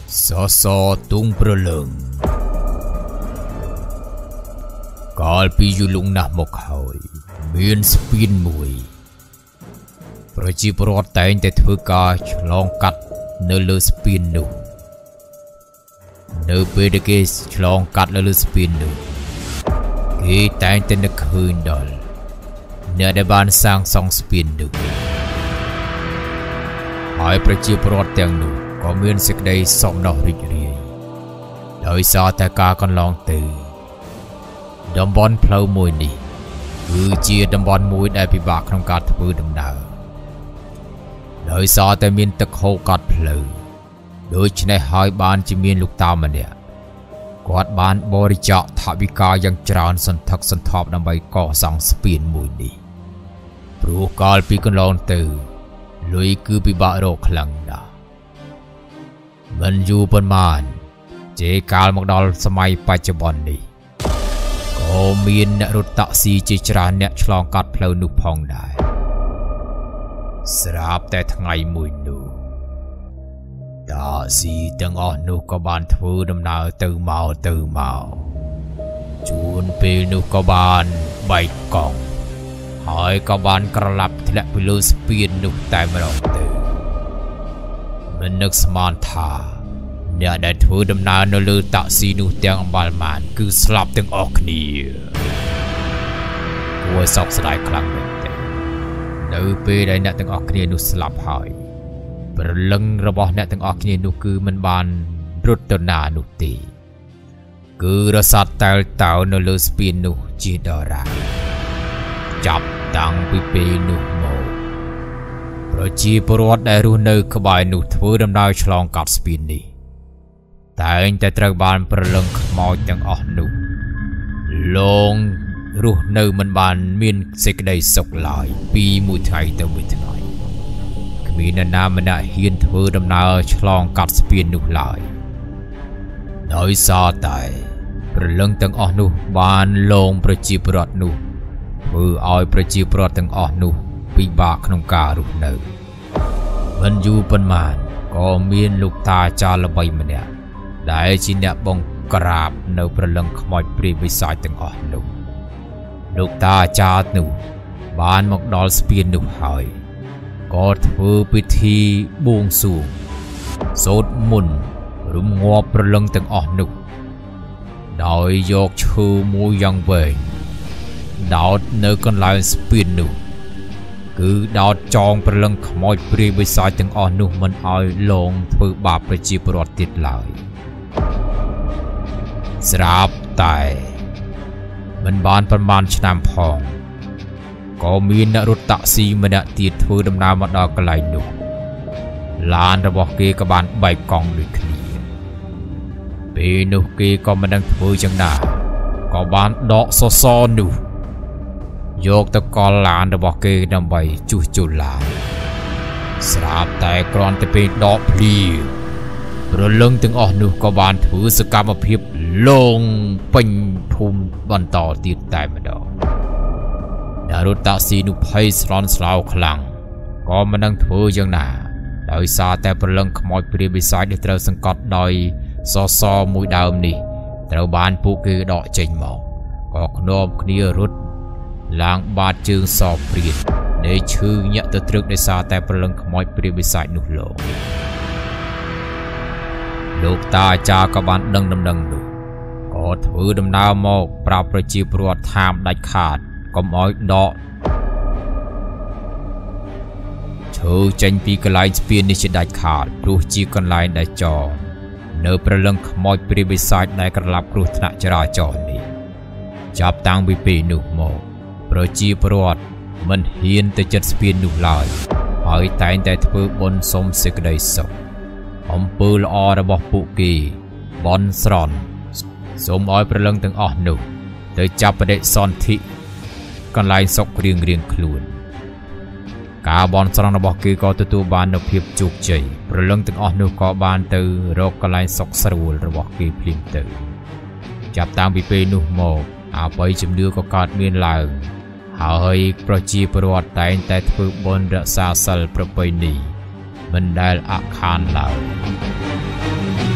สอสอตุงประเลิงกาลปียุลุงนะมกหอยเมียนสปินมวยประจีปรอดแต่งแต่เธอกาฉลองกัดเนลสปินนูเนเปเดเกสฉลองกัดเนลสปินนูเกแต่งแต่นักคืนดอลเนื้อได้บานสร้างสองสปินนูหายประจีปรอดแต่งนูก็เมียนสิกได้สองนอริเรียโดยซาแต่กากันลองตื่นดมบอลเพลามวยนี่คือเจียดมบอลมวยได้พิบากក្នុងការធ្វើដំណើរដោយសារតែមានទឹកហូរកាត់ផ្លូវដូច្នេះហើយបានជាមានលោកតាម្នាក់គាត់បានបរិច្ចាគថវិកាយ៉ាងច្រើនសន្ធឹកសន្ធាប់ដើម្បីកសាងស្ពានមួយនេះព្រោះកាលពីកន្លងទៅលុយគឺពិបាករកខ្លាំងណាស់មិនយូរប៉ុន្មានជេកាលមកដល់សម័យបច្ចុប្បន្ននេះក៏មានអ្នករត់តាក់ស៊ីជាច្រើនអ្នកឆ្លងកាត់ផ្លូវនោះផងដែរស្រាប់តែថ្ងៃមួយនោះតាក់ស៊ីទាំងអស់នោះក៏បានធ្វើដំណើរទៅមកជួនពេលនោះក៏បានបែកកង់ហើយក៏បានក្រឡាប់ធ្លាក់ពីលើស្ពាននោះតែម្ដងទៅមិននឹកស្មានថាអ្នកដែលធ្វើដំណើរនៅលើតាក់ស៊ីនោះទាំងអម្បាលម៉ានគឺស្លាប់ទាំងអស់គ្នាគួរសោកស្ដាយខ្លាំងមែនទែននៅពេលដែលអ្នកទាំងអស់គ្នានោះស្លាប់ហើយព្រលឹងរបស់អ្នកទាំងអស់គ្នានោះគឺមិនបានរត់ទៅណានោះទេគឺរសាត់តែលតៅនៅលើស្ពាននោះជាដរាបចាប់តាំងពីពេលនោះមកប្រជាពលរដ្ឋដែលរស់នៅក្បែរនោះធ្វើដំណើរឆ្លងកាត់ស្ពាននេះតែងតែត្រូវបានប្រលឹងខ្មោចទាំងអស់នោះលងរស់នៅមិនបានមានសេចក្តីសុខឡើយពីមួយថ្ងៃទៅមួយថ្ងៃគ្មាននរណាម្នាក់ហ៊ានធ្វើដំណើរឆ្លងកាត់ស្ពាននោះឡើយដោយសារតែប្រលឹងទាំងអស់នោះបានលងប្រជាពលរដ្ឋនោះធ្វើឲ្យប្រជាពលរដ្ឋទាំងអស់នោះពិបាកក្នុងការរស់នៅមិនយូរប៉ុន្មានក៏មានលោកតាចារល្បីម្នាក់ដែលជាអ្នកបង្ក្រាបនៅប្រលឹងខ្មោចព្រាយបិសាចទាំងអស់នោះលោកតាអាចារ្យនោះបានមកដល់ស្ពាននោះហើយក៏ធ្វើពិធីបួងសួងសូត្រមន្តរំងាប់ប្រលឹងទាំងអស់នោះដោយយកឈើមួយយ៉ាងវែងដោតនៅកន្លែងស្ពាននោះគឺដោតចងប្រលឹងខ្មោចព្រាយបិសាចទាំងអស់នោះមិនឲ្យលងធ្វើបាបប្រជាពលរដ្ឋទៀតឡើយស្រាប់តែមិនបានប្រមាណឆ្នាំផងក៏មានអ្នករត់តាក់ស៊ីម្នាក់ទៀតធ្វើដំណើរមកដល់កន្លែងនោះឡានរបស់គេក៏បានបែកកង់ដូចគ្នាពេលនោះគេក៏មិនដឹងធ្វើយ៉ាងណាក៏បានដកសសរនោះយកទៅកលឡានរបស់គេដើម្បីជួសជុលឡានស្រាប់តែគ្រាន់តែពេលដកភ្លៀប្រលឹងទាំងអស់នោះក៏បានធ្វើសកម្មភាពលងពេញភូមិបន្តទៀតតែម្ដងអ្នករត់តាក់ស៊ីនោះភ័យស្លន់ស្លោខ្លាំងក៏មិនដឹងធ្វើយ៉ាងណាដោយសារតែប្រលឹងខ្មោចព្រាយបិសាចដែលត្រូវសង្កត់ដោយសសរមួយដើមនេះត្រូវបានពួកគេដកចេញមកក៏ខ្នំគ្នារត់ឡើងបាតជើងសព្រាតដែលឈឺញាក់ទៅត្រឹកដោយសារតែប្រលឹងខ្មោចព្រាយបិសាចនោះលោកតាអាចារ្យក៏បានដឹងដំណឹងនោះក៏ធ្វើដំណើរមកប្រាប់ប្រជាពលរដ្ឋថាមដាច់ខាតកុំឲ្យដកឈើចេញពីកន្លែងស្ពាននេះជាដាច់ខាតព្រោះជាកន្លែងដែលចងនៅប្រលឹងខ្មោចព្រាយបិសាចដែលក្រឡាប់គ្រោះថ្នាក់ចរាចរណ៍នេះចាប់តាំងពីពេលនោះមកប្រជាពលរដ្ឋមិនហ៊ានទៅជិតស្ពាននោះឡើយហើយតែងតែធ្វើបុណ្យសុំសេចក្តីសុខអំពើល្អរបស់ពួកគេបន់ស្រន់សូមឲ្យប្រលឹងទាំងអស់នោះទៅចាប់បដិសន្ធិកន្លែងសុខរៀងខ្លួនការបន់ស្រន់របស់គេក៏ទទួលបាននូវភាពជោគជ័យប្រលឹងទាំងអស់នោះក៏បានទៅរកកន្លែងសុខស្រួលរបស់គេភ្លាមទៅចាប់តាំងពីពេលនោះមកអបិយជំនឿក៏កើតមានឡើងហើយប្រជាពលរដ្ឋតែងតែធ្វើបុណ្យរក្សាសិលប្រពៃណីមិនដែលអាក់ខានឡើយ